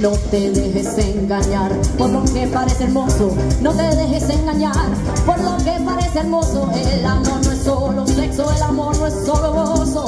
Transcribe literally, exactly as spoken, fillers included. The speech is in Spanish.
No te dejes engañar por lo que parece hermoso. No te dejes engañar por lo que parece hermoso. El amor no es solo sexo, el amor no es solo gozo.